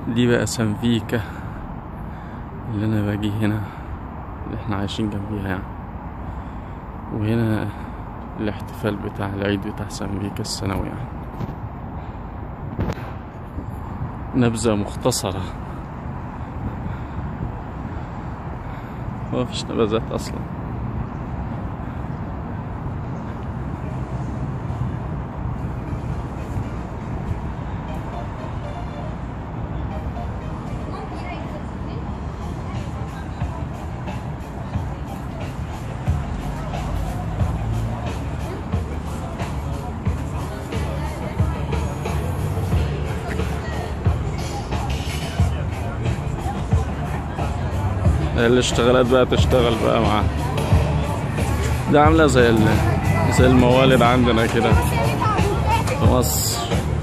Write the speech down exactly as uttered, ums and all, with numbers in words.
دي بقى سانفيكا اللي انا باجي هنا، اللي احنا عايشين جنبيها يعني. وهنا الاحتفال بتاع العيد بتاع سانفيكا السنوي يعني. نبذة مختصرة، مفيش نبذات اصلا. الاشتغالات بقى تشتغل بقى معاها. دي عاملة زي زي الموالد عندنا كده في مصر.